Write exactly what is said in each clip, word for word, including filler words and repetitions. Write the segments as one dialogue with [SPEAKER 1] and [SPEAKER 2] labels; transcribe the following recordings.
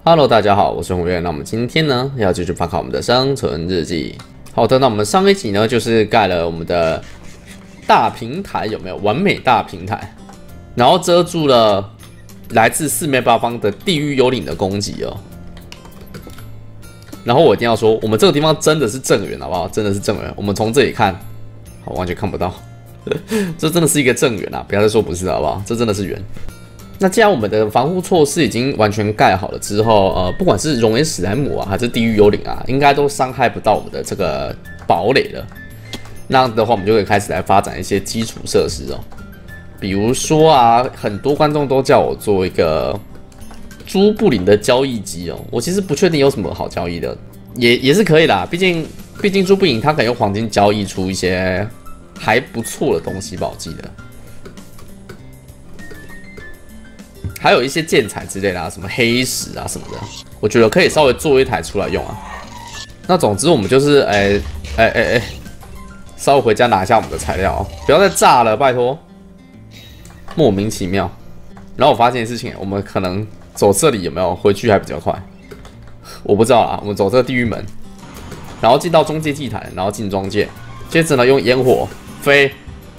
[SPEAKER 1] Hello， 大家好，我是红月。那我们今天呢要继续发考我们的生存日记。好的，那我们上一集呢就是盖了我们的大平台，有没有完美大平台？然后遮住了来自四面八方的地狱幽灵的攻击哦。然后我一定要说，我们这个地方真的是正圆，好不好？真的是正圆。我们从这里看，好，完全看不到。这真的是一个正圆啊！不要再说不是，好不好？这真的是圆。那既然我们的防护措施已经完全盖好了之后，呃，不管是熔岩史莱姆啊，还是地狱幽灵啊，应该都伤害不到我们的这个堡垒了。那样的话，我们就可以开始来发展一些基础设施哦。比如说啊，很多观众都叫我做一个朱布林的交易机哦。我其实不确定有什么好交易的，也也是可以啦。毕竟毕竟朱布林它可以用黄金交易出一些还不错的东西吧，我记得。还有一些建材之类的啊，什么黑石啊什么的，我觉得可以稍微做一台出来用啊。那总之我们就是哎哎哎哎，稍微回家拿一下我们的材料哦，不要再炸了，拜托。莫名其妙。然后我发现一件事情，我们可能走这里有没有回去还比较快？我不知道啦。我们走这个地狱门，然后进到中介祭坛，然后进庄界，接着呢用烟火飞，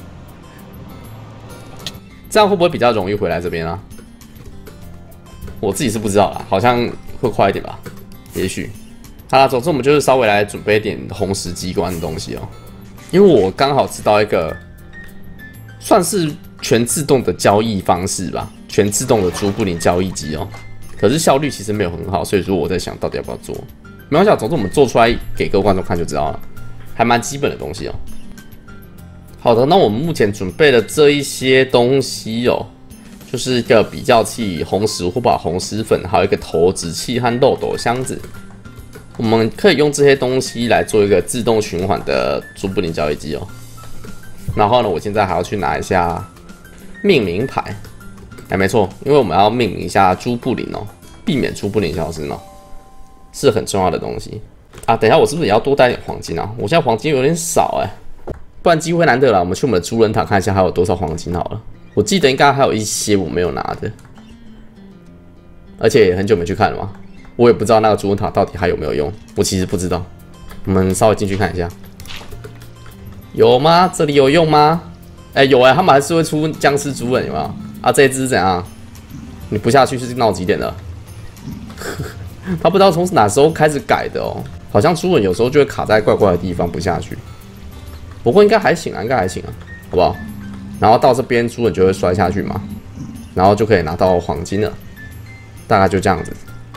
[SPEAKER 1] 这样会不会比较容易回来这边啊？我自己是不知道啦，好像会快一点吧，也许。好啦，总之我们就是稍微来准备一点红石机关的东西哦，因为我刚好知道一个算是全自动的交易方式吧，全自动的朱布林交易机哦。可是效率其实没有很好，所以说我在想到底要不要做。没关系，总之我们做出来给各位观众看就知道了，还蛮基本的东西哦。好的，那我们目前准备的这一些东西哦。就是一个比较器、红石火把、红石粉，还有一个投掷器和漏斗箱子。我们可以用这些东西来做一个自动循环的朱布林交易机哦。然后呢，我现在还要去拿一下命名牌。哎，没错，因为我们要命名一下朱布林哦，避免朱布林消失哦，是很重要的东西啊。等一下，我是不是也要多带点黄金啊？我现在黄金有点少哎，不然机会难得了。我们去我们的猪人塔看一下还有多少黄金好了。我记得应该还有一些我没有拿的，而且也很久没去看了嘛，我也不知道那个猪人塔到底还有没有用，我其实不知道。我们稍微进去看一下，有吗？这里有用吗？哎、欸，有哎、欸，他们还是会出僵尸猪人，有没有？啊，这一只是怎样？你不下去是闹几点了？他不知道从哪时候开始改的哦，好像猪人有时候就会卡在怪怪的地方不下去。不过应该还行啊，应该还行啊，好不好？然后到这边猪人就会摔下去嘛，然后就可以拿到黄金了，大概就这样子。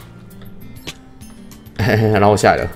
[SPEAKER 1] 嘿嘿，然后下来了，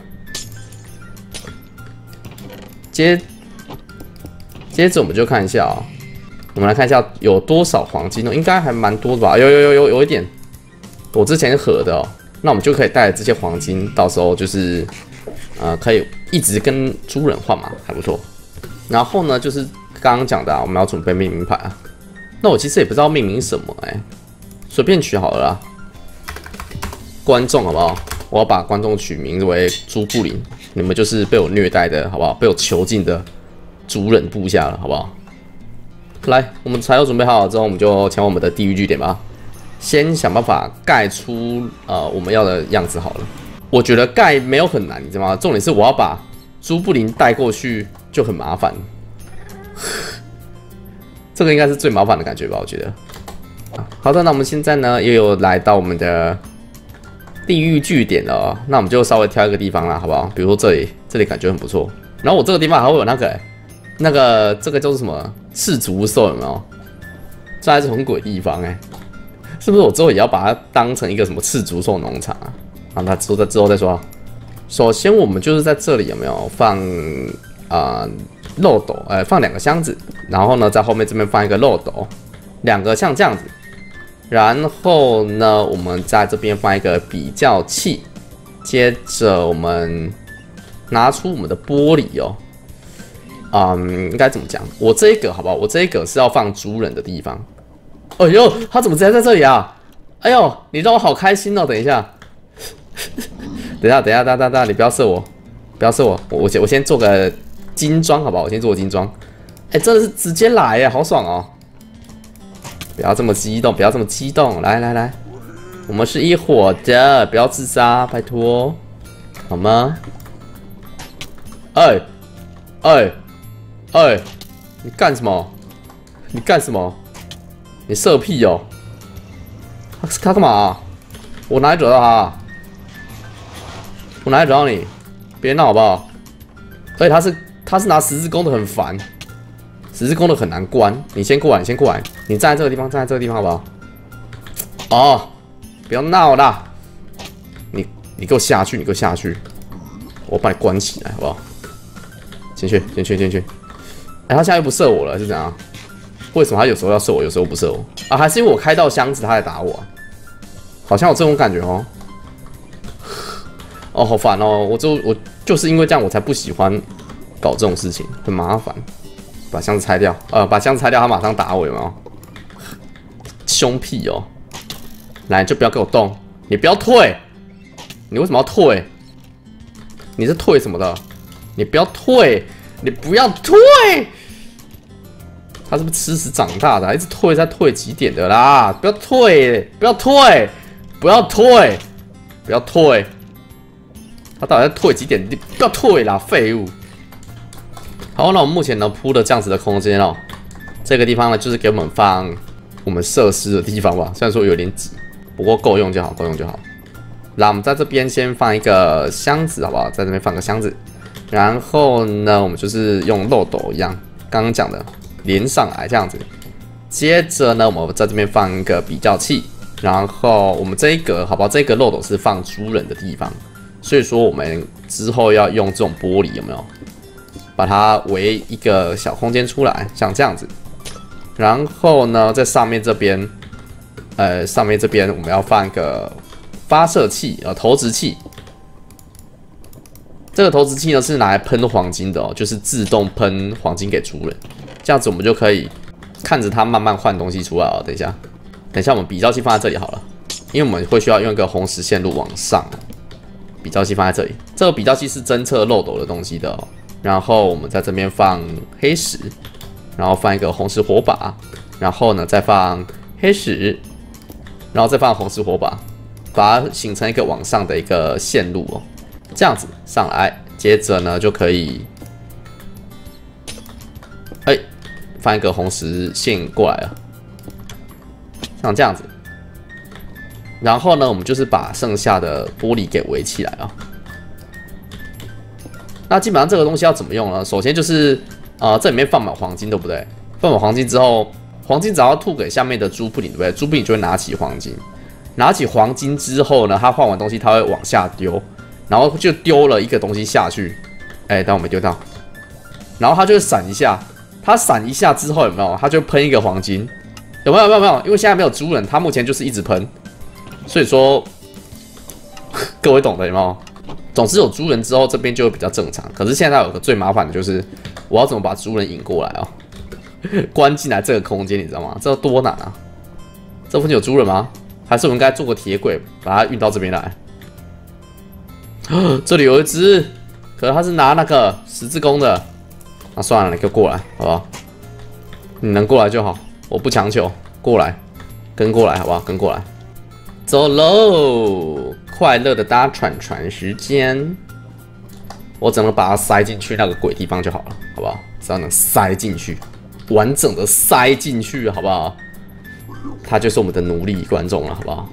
[SPEAKER 1] 接接着我们就看一下啊、哦，我们来看一下有多少黄金哦，应该还蛮多的吧？有有有有有一点，我之前合的哦，那我们就可以带这些黄金，到时候就是呃可以一直跟猪人换嘛，还不错。然后呢，就是。刚刚讲的、啊，我们要准备命名牌啊。那我其实也不知道命名什么哎、欸，随便取好了啦。观众好不好？我要把观众取名为朱布林，你们就是被我虐待的好不好？被我囚禁的族人部下了好不好？来，我们材料准备好了之后，我们就前往我们的地狱据点吧。先想办法盖出呃我们要的样子好了。我觉得盖没有很难，你知道吗？重点是我要把朱布林带过去就很麻烦。这个应该是最麻烦的感觉吧，我觉得。好的，那我们现在呢也有来到我们的地狱据点了、哦，那我们就稍微挑一个地方啦，好不好？比如说这里，这里感觉很不错。然后我这个地方还会有那个、欸，那个这个叫做什么赤足兽有没有？这还是很鬼地方哎、欸，是不是？我之后也要把它当成一个什么赤足兽农场啊？好，那之后再之后再说。首先我们就是在这里有没有放啊？呃漏斗，呃，放两个箱子，然后呢，在后面这边放一个漏斗，两个像这样子，然后呢，我们在这边放一个比较器，接着我们拿出我们的玻璃哦，嗯，应该怎么讲？我这一个好不好？我这一个是要放猪人的地方。哎呦，他怎么直接在这里啊？哎呦，你让我好开心哦！等一下，等一下，等一下，等等等，你不要射我，不要射我，我我先我先做个。金装好不好？我先做金装。哎、欸，真的是直接来耶，好爽哦！不要这么激动，不要这么激动，来来来， 我们是一伙的，不要自杀，拜托，好吗？哎，哎，哎，你干什么？你干什么？你射屁哦！他他干嘛、啊？我哪里惹到他、啊？我哪里惹到你？别闹好不好？而且他是他是拿十字弓的，很烦。十字弓的很难关。你先过来，你先过来，你站在这个地方，站在这个地方好不好？哦，不要闹啦！你你给我下去，你给我下去！我把你关起来好不好？进去，进去，进去！哎、欸，他现在又不射我了，是怎样？为什么他有时候要射我，有时候不射我？啊，还是因为我开到箱子，他在打我、啊？好像有这种感觉哦。哦，好烦哦！我就我就是因为这样，我才不喜欢搞这种事情，很麻烦。把箱子拆掉，呃，把箱子拆掉，他马上打我，有没有？凶屁哦！来，就不要给我动，你不要退，你为什么要退？你是退什么的？你不要退，你不要退！他是不是吃屎长大的、啊？一直退，再退几点的啦？不要退，不要退，不要退，不要退！他到底在退几点？你不要退啦，废物！好，那我们目前呢铺的这样子的空间哦，这个地方呢就是给我们放我们设施的地方吧。虽然说有点挤，不过够用就好，够用就好。那我们在这边先放一个箱子，好不好？在这边放个箱子，然后呢，我们就是用漏斗一样，刚刚讲的连上来这样子。接着呢，我们在这边放一个比较器，然后我们这一格，好不好？这个漏斗是放猪人的地方，所以说我们之后要用这种玻璃，有没有？把它围一个小空间出来，像这样子。然后呢，在上面这边，呃，上面这边我们要放一个发射器，呃，投掷器。这个投掷器呢是拿来喷黄金的哦，就是自动喷黄金给主人。这样子我们就可以看着它慢慢换东西出来哦。等一下，等一下，我们比较器放在这里好了，因为我们会需要用一个红实线路往上。比较器放在这里，这个比较器是侦测漏斗的东西的哦。然后我们在这边放黑石，然后放一个红石火把，然后呢再放黑石，然后再放红石火把，把它形成一个往上的一个线路哦。这样子上来，接着呢就可以，哎，放一个红石线过来了，像这样子。然后呢，我们就是把剩下的玻璃给围起来啊。那基本上这个东西要怎么用呢？首先就是，呃，这里面放满黄金，对不对？放满黄金之后，黄金只要吐给下面的猪布林，对不对？猪布林就会拿起黄金，拿起黄金之后呢，它换完东西，它会往下丢，然后就丢了一个东西下去，哎，但我没丢到，然后它就会闪一下，它闪一下之后有没有？它就喷一个黄金，有没有？有没有？没有？因为现在没有猪人，它目前就是一直喷，所以说各位懂的有没有？总之有猪人之后，这边就会比较正常。可是现在有个最麻烦的就是，我要怎么把猪人引过来哦？关进来这个空间，你知道吗？这多难啊！这附近有猪人吗？还是我们应该做个铁轨，把它运到这边来？这里有一只，可是他是拿那个十字弓的。那、啊、算了，你给我过来，好不好？你能过来就好，我不强求。过来，跟过来，好不好？跟过来，走喽！快乐的搭船船时间，我只能把它塞进去那个鬼地方就好了，好不好？只要能塞进去，完整的塞进去，好不好？他就是我们的奴隶观众了，好不好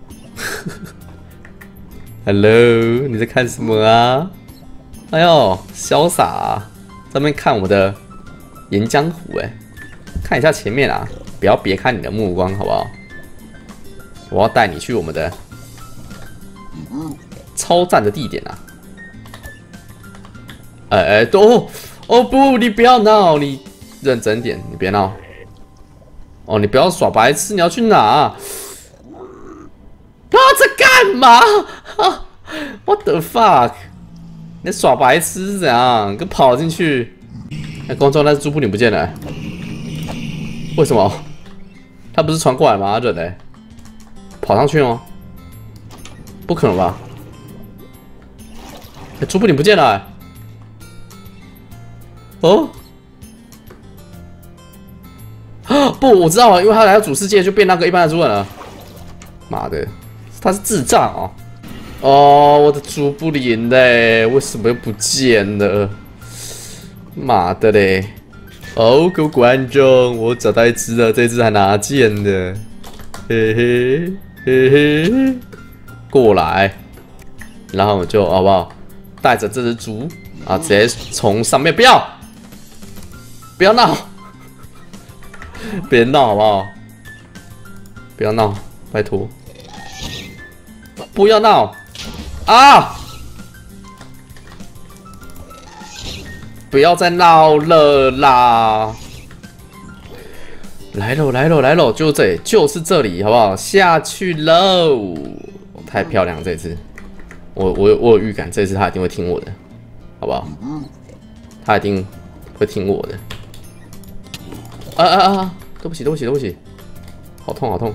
[SPEAKER 1] ？Hello， 你在看什么啊？哎呦，潇洒、啊，在那边看我的岩浆湖，哎，看一下前面啊，不要别看你的目光，好不好？我要带你去我们的超赞的地点啊！哎哎，都哦不，你不要闹，你认真点，你别闹。哦，你不要耍白痴，你要去哪？啊，在干嘛？啊 ？What the fuck？ 你耍白痴是怎样？给跑进去？哎，观众，那猪布林不见了，为什么？他不是传过来吗？人呢？跑上去吗？不可能吧？哎，猪布林不见了。哦。不，我知道了，因为他来到主世界就变那个一般的猪人了。妈的， 他是智障哦！哦，我的猪不灵嘞，为什么又不见了？妈的嘞！哦，各位观众，我找到一只了，这只还拿剑的，嘿嘿嘿嘿，过来，然后我就好不好？带着这只猪啊，直接从上面不要，不要闹，别闹好不好？不要闹，拜托，不要闹啊！不要再闹了啦！来喽来喽来喽，就这里，就是这里，好不好？下去喽！太漂亮了，这次，我我我有预感，这次他一定会听我的，好不好？他一定会听我的。啊啊啊！对不起对不起对不起，好痛好痛！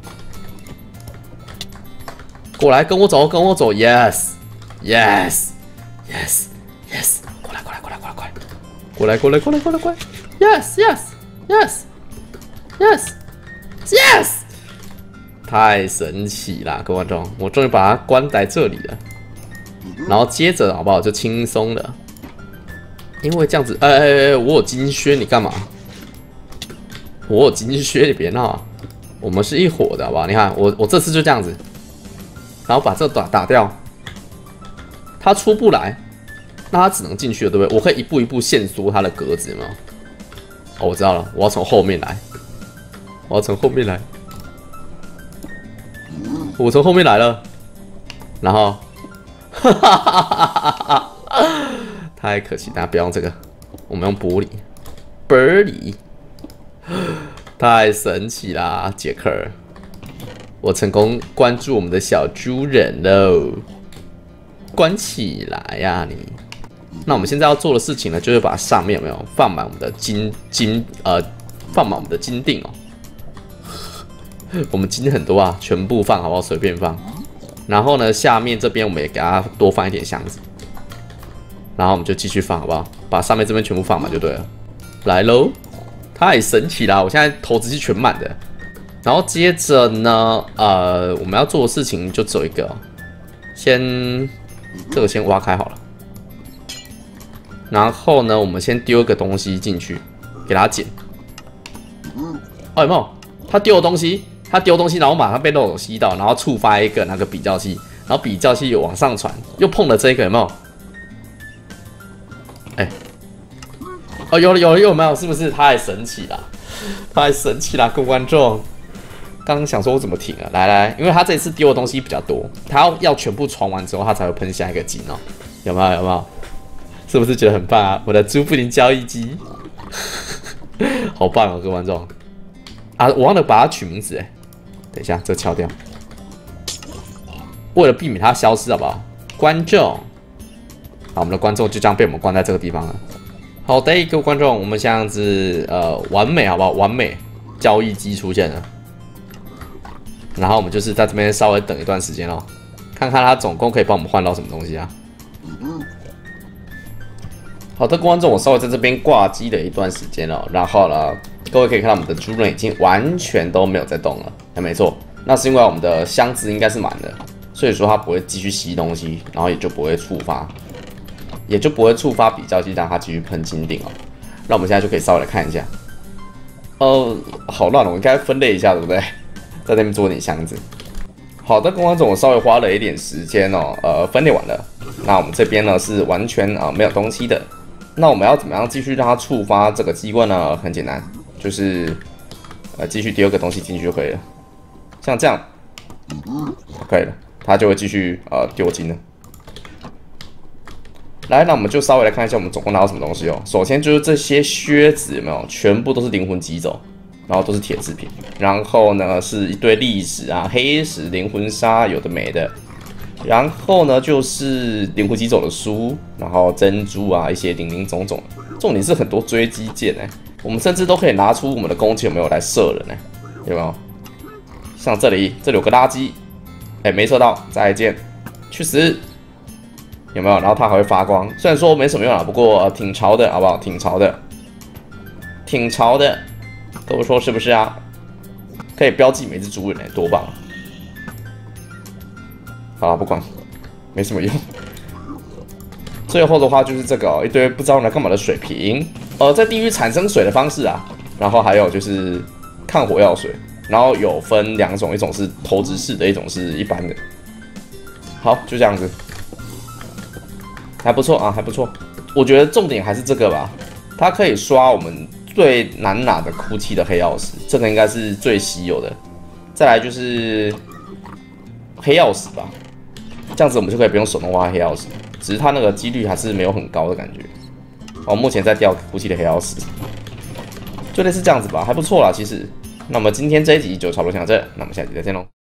[SPEAKER 1] 过来跟我走跟我走 ，yes yes yes yes。过来，过来，过来，过来，过来，过来，过来，过来，过来，过来 ！Yes, yes, yes, yes, yes！ 太神奇啦，各位观众，我终于把它关在这里了。然后接着，好不好？就轻松了，因为这样子，哎哎哎，我有金靴，你干嘛？我有金靴，你别闹啊！我们是一伙的，好不好？你看，我我这次就这样子，然后把这打打掉，他出不来。那他只能进去了，对不对？我可以一步一步限缩他的格子，有没有？哦，我知道了，我要从后面来，我要从后面来，我从后面来了，然后，哈哈哈哈哈哈！太可惜，大家不要用这个，我们用玻璃，玻璃，太神奇啦，杰克！我成功关注我们的小猪人喽，关起来呀、啊、你！那我们现在要做的事情呢，就是把上面有没有放满我们的金金呃，放满我们的金锭哦。我们金很多啊，全部放好不好？随便放。然后呢，下面这边我们也给它多放一点箱子。然后我们就继续放好不好？把上面这边全部放满就对了。来喽，太神奇啦！我现在投资是全满的。然后接着呢，呃，我们要做的事情就只有一个、哦，先这个先挖开好了。然后呢，我们先丢一个东西进去，给它捡。哦，有没有？他丢的东西，他丢东西，然后马上被漏斗吸到，然后触发一个那个比较器，然后比较器又往上传，又碰了这个，有没有？哎、欸，哦，有了有了有没有？是不是太神奇了？太神奇了，各位观众。刚刚想说我怎么停啊？来来，因为他这次丢的东西比较多，他要要全部传完之后，他才会喷下一个金哦。有没有？有没有？是不是觉得很棒啊？我的朱布林交易机，好棒哦，各位观众啊！我忘了把它取名字哎，等一下这敲掉，为了避免它消失，好不好？观众，好，我们的观众就这样被我们关在这个地方了。好的，各位观众，我们这样子呃完美，好不好？完美交易机出现了，然后我们就是在这边稍微等一段时间哦，看看它总共可以帮我们换到什么东西啊。好的，观众，我稍微在这边挂机了一段时间了，然后呢，各位可以看到我们的猪人已经完全都没有在动了，还没错，那是因为我们的箱子应该是满的，所以说它不会继续吸东西，然后也就不会触发，也就不会触发比较器让它继续喷金锭哦。那我们现在就可以稍微来看一下，呃，好乱了，我应该分类一下，对不对？在那边做点箱子。好的，观众，我稍微花了一点时间哦，呃，分类完了。那我们这边呢是完全啊、呃、没有东西的。那我们要怎么样继续让它触发这个机关呢？很简单，就是呃继续丢个东西进去就可以了，像这样，可以了，它就会继续呃丢金了。来，那我们就稍微来看一下我们总共拿到什么东西哦。首先就是这些靴子有没有，全部都是灵魂击走，然后都是铁制品。然后呢是一堆历史啊、黑石、灵魂沙，有的没的。然后呢，就是灵魂击走的书，然后珍珠啊，一些零零总总。重点是很多追击剑哎，我们甚至都可以拿出我们的攻击有没有来射人哎，有没有？像这里，这里有个垃圾，哎，没射到，再见，去死！有没有？然后它还会发光，虽然说没什么用啊，不过、呃、挺潮的，好不好？挺潮的，挺潮的，都说是不是啊？可以标记每只猪人哎，多棒！
[SPEAKER 2] 好了，不管，没什么用。最后的话就是这个、哦、一堆不知道拿干嘛的水瓶，呃，在地狱产生水的方式啊，然后还有就是抗火药水，然后有分两种，一种是投掷式的，一种是一般的。好，就这样子，还不错啊，还不错。我觉得重点还是这个吧，它可以刷我们最难拿的哭泣的黑曜石，这个应该是最稀有的。再来就是黑曜石吧，这样子我们就可以不用手动挖黑曜石，只是它那个几率还是没有很高的感觉。哦，目前在掉哭泣的黑曜石，就类似这样子吧，还不错啦，其实。那么今天这一集就差不多讲到这，那我们下集再见喽。